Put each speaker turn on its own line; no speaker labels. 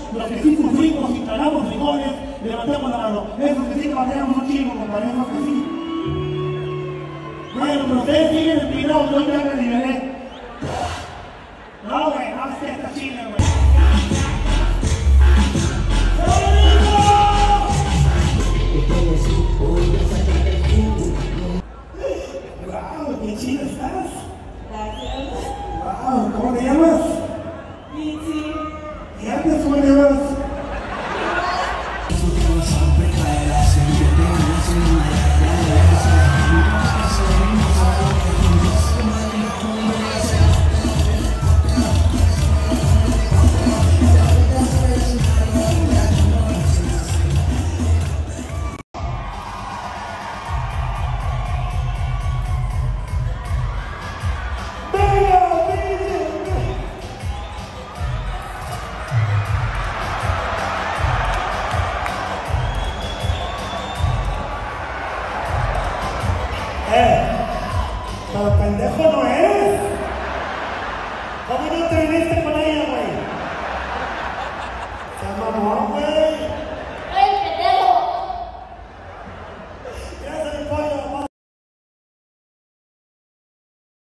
los que sí sufrimos y tragamos frijoles, levantemos la mano. Esos que sí que batallamos un chingo, compañeros, esos que sí. Bueno, pero ustedes siguen empinados, yo ya me liberé. No, güey, no, es que esta china, güey. ¡Wow! ¡Qué chida estás!
Gracias.
¡Wow! ¿Cómo te llamas?
Michi.
¿Y antes cómo te llamas? Pero pendejo no es. ¿Cómo no te viniste con ella, güey? Se mamó, güey.